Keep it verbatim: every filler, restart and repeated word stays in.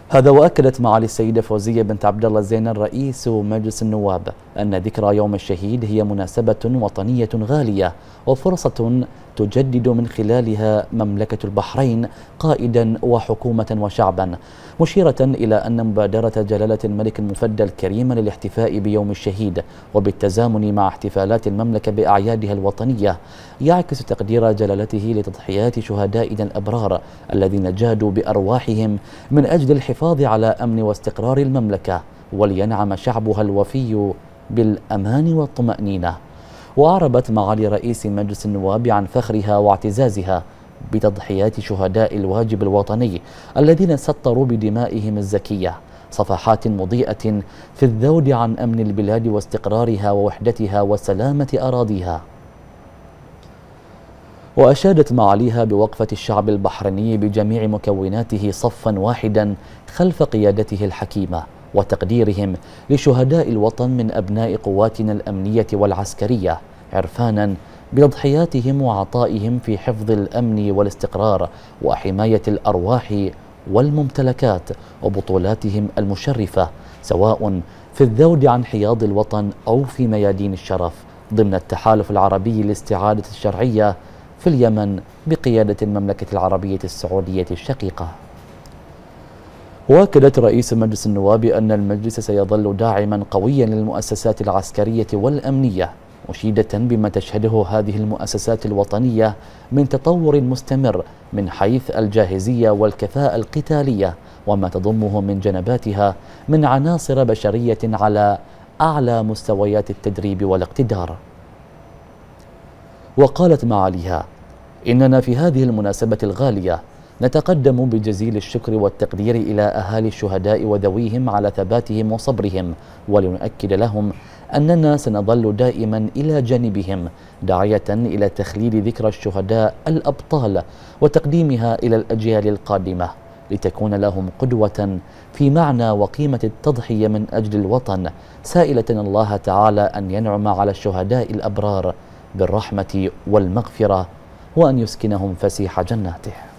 هذا وأكدت معالي السيدة فوزية بنت عبد الله الزين رئيس مجلس النواب أن ذكرى يوم الشهيد هي مناسبة وطنية غالية وفرصة تجدد من خلالها مملكة البحرين قائدا وحكومة وشعبا، مشيرة إلى أن مبادرة جلالة الملك المفدى الكريم للاحتفاء بيوم الشهيد وبالتزامن مع احتفالات المملكة بأعيادها الوطنية يعكس تقدير جلالته لتضحيات شهدائنا الأبرار الذين جادوا بأرواحهم من أجل الحفاظ على أمن واستقرار المملكة ولينعم شعبها الوفي بالأمان والطمأنينة. وأعربت معالي رئيس مجلس النواب عن فخرها واعتزازها بتضحيات شهداء الواجب الوطني الذين سطروا بدمائهم الزكية صفحات مضيئة في الذود عن أمن البلاد واستقرارها ووحدتها وسلامة أراضيها. وأشادت معاليها بوقفة الشعب البحريني بجميع مكوناته صفا واحدا خلف قيادته الحكيمة وتقديرهم لشهداء الوطن من أبناء قواتنا الأمنية والعسكرية عرفانا بتضحياتهم وعطائهم في حفظ الأمن والاستقرار وحماية الأرواح والممتلكات وبطولاتهم المشرفة سواء في الذود عن حياض الوطن أو في ميادين الشرف ضمن التحالف العربي لاستعادة الشرعية في اليمن بقيادة المملكة العربية السعودية الشقيقة. وأكدت رئيس مجلس النواب أن المجلس سيظل داعما قويا للمؤسسات العسكرية والأمنية، مشيدة بما تشهده هذه المؤسسات الوطنية من تطور مستمر من حيث الجاهزية والكفاءة القتالية وما تضمه من جنباتها من عناصر بشرية على أعلى مستويات التدريب والاقتدار. وقالت معاليها إننا في هذه المناسبة الغالية نتقدم بجزيل الشكر والتقدير إلى أهالي الشهداء وذويهم على ثباتهم وصبرهم، ولنؤكد لهم أننا سنظل دائما إلى جانبهم داعية إلى تخليد ذكرى الشهداء الأبطال وتقديمها إلى الأجيال القادمة لتكون لهم قدوة في معنى وقيمة التضحية من أجل الوطن، سائلة الله تعالى أن ينعم على الشهداء الأبرار بالرحمة والمغفرة وأن يسكنهم فسيح جناته.